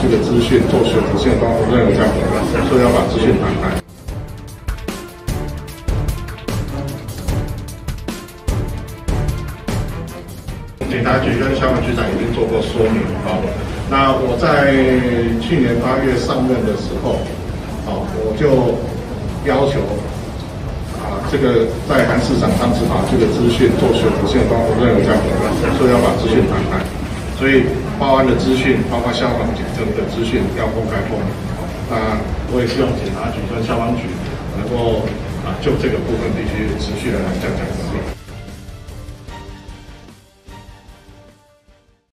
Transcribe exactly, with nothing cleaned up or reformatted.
这个资讯做修复，现在我认为这样子，所以要把资讯打开。 警察局跟消防局长已经做过说明啊。那我在去年八月上任的时候，啊，我就要求啊，这个在韩市长上次把这个资讯做修复，现在我认为这样子，所以要把资讯打开。所以报案的资讯，包括消防警政的资讯要公开透明。那我也希望警察局跟消防局能够啊，就这个部分必须持续的来加强努力。